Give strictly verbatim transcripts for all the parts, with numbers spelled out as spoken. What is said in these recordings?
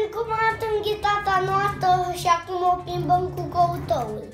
cum arată înghețata noastră și acum o plimbăm cu căutoul.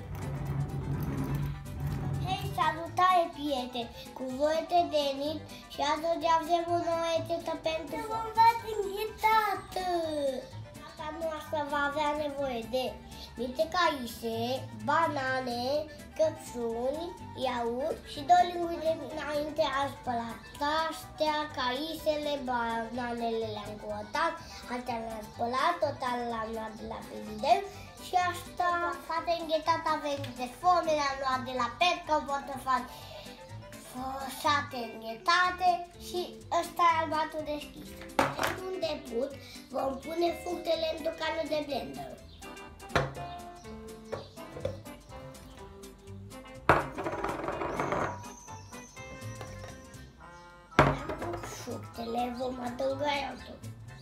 Hei, salutare, prieteni! Cu voi te Denit și astăzi avem o nouă rețetă pentru vom face înghețată. Înghețata noastră va avea nevoie de niște caise, banane, căpșuni, iaurt și două linguri de înainte a spălat. Astea, caisele, bananele le-am cotat, astea le-am spălat, total le-am luat de la frigider și asta face înghețată avem de forme, le-am luat de la Petco, pot să fac șate înghețate și ăsta e albatul deschis. Pentru început vom pune fructele într-o cană de blender. Fructele vom adăuga iaurtul.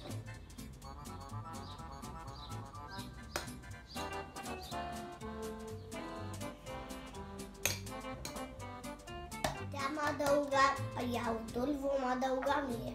Am adăugat iaurtul, vom adăuga mie.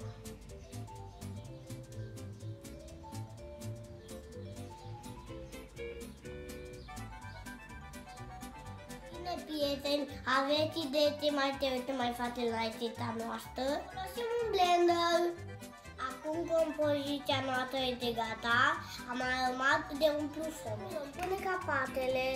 Bine, prieteni, aveți idee ce mai trebuie să mai facem la rețeta noastră? Folosim un blender. Acum compoziția noastră este gata. Am mai rămas de umplut foame. Vom pune capatele.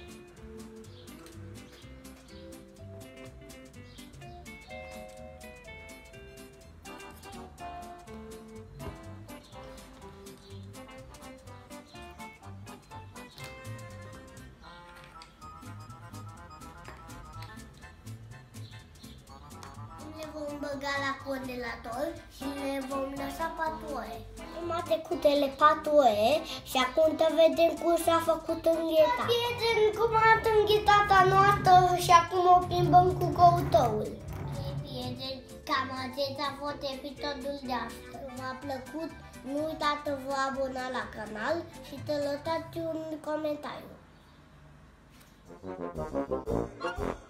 Le vom băga la congelator și le vom lăsa patru ore. Acum a trecut ele patru ore și acum să vedem cum s-a făcut înghețata. Prieteni, cum arată înghețata noastră și acum o plimbăm cu căutoul. Ei, prieteni, cam acesta a fost episodul de astăzi. V-a plăcut? Nu uitați să vă abonați la canal și să lăsați un comentariu.